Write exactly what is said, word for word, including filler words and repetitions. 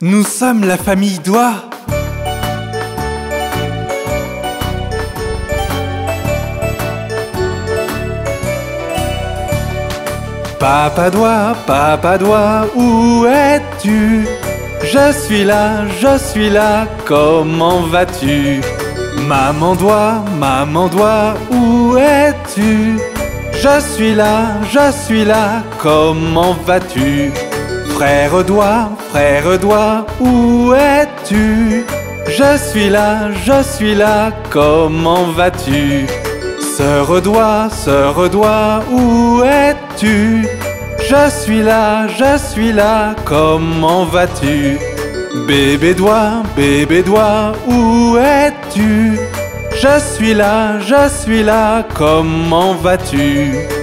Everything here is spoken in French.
Nous sommes la famille Doigt. Papa Doigt, Papa Doigt, où es-tu? Je suis là, je suis là, comment vas-tu? Maman Doigt, Maman Doigt, où es-tu? Je suis là, je suis là, comment vas-tu? Frère Doigt, frère Doigt, où es-tu? Je suis là, je suis là, comment vas-tu? Sœur Doigt, sœur Doigt, où es-tu? Je suis là, je suis là, comment vas-tu? Bébé Doigt, bébé Doigt, où es-tu? Je suis là, je suis là, comment vas-tu?